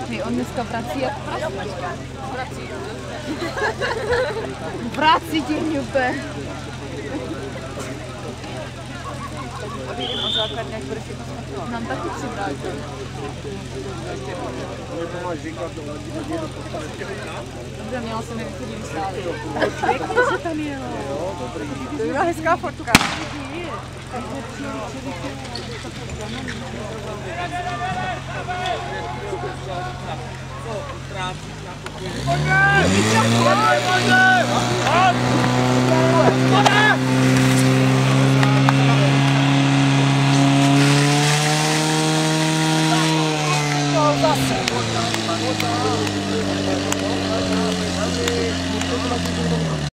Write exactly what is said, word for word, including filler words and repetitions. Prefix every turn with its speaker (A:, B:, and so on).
A: Hej, on dneska vrací jak prasnička. Vrací. Vrací děň úplně. A vidím o základně, jak bude všechno smakovat. Nám taky přibral. Dobře, měla jsem jak chodí vysálit. Pěkně se tam jelo. To byla hezká fotka.
B: Pojďme! Pojďme! Pojďme!